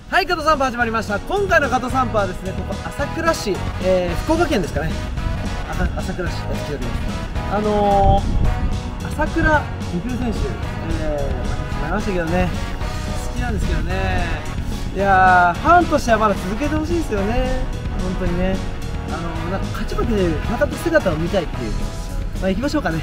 はい、加藤散歩始まりました。今回の加藤散歩はですね、ここ朝倉市、福岡県ですかね。朝倉市やっております。朝倉未来選手、なりましたけどね、好きなんですけどね。いやー、ファンとしてはまだ続けてほしいですよね。本当にね。なんか勝ち負けでまた姿を見たいっていう。まあ行きましょうかね。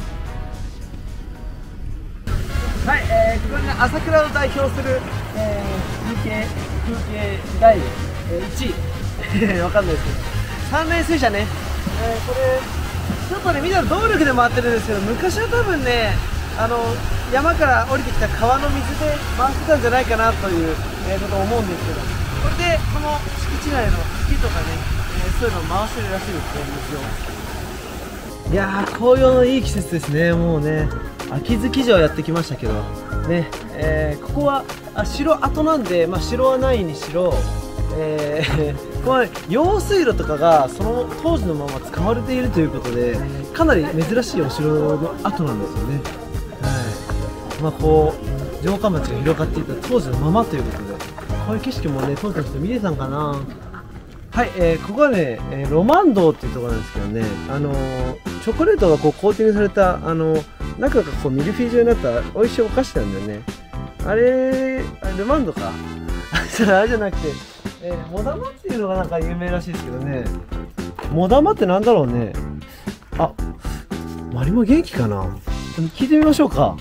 はい、これね、朝倉を代表する、風景第、1位わかんないですけど、3年生者ね、これちょっとね見たら動力で回ってるんですけど、昔は多分ね、山から降りてきた川の水で回ってたんじゃないかなという、ことを思うんですけど、これでこの敷地内の木とかね、そういうのを回してるらしいですね、水を。いやー、紅葉のいい季節ですね。もうね、秋月城やってきましたけどね、ここは城跡なんで、まあ、城はないにしろ、ここは、ね、用水路とかがその当時のまま使われているということで、かなり珍しいお城の跡なんですよね。はい、まあ、こう城下町が広がっていた当時のままということで、こういう景色もね、当時の人見れたんかな。はい、ここはね、ロマン堂っていうところなんですけどね、チョコレートがこうコーティングされた、中がこうミルフィーユ状になった美味しいお菓子なんだよね。あれルマンドかそれあれじゃなくて、モダマっていうのがなんか有名らしいですけどね。モダマってなんだろうね。あ、マリモ元気かな。聞いてみましょうか。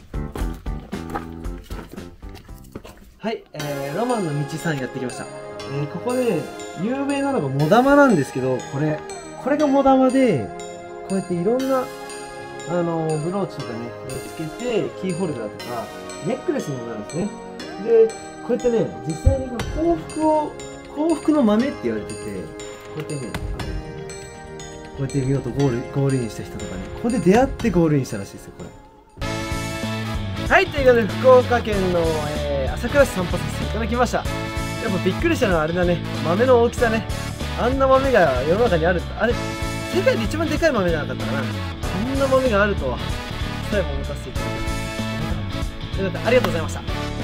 はい、ロマンの道さんやってきました。ここね、有名なのがモダマなんですけど、これがモダマで、こうやっていろんなブローチとかね、つけて、キーホルダーとか、ネックレスにもなるんですね。で、こうやってね、実際に幸福の豆って言われてて、こうやってね、こうやって見事ゴールインした人とかね、ここで出会ってゴールインしたらしいですよ、これ。はい、ということで、福岡県の、朝倉市散歩させていただきました。やっぱびっくりしたのはあれだね、豆の大きさね。あんな豆が世の中にある。あれ、世界で一番でかい豆じゃなかったかな。こんな豆があるとは、最後持たせていただきました。ということで、ありがとうございました。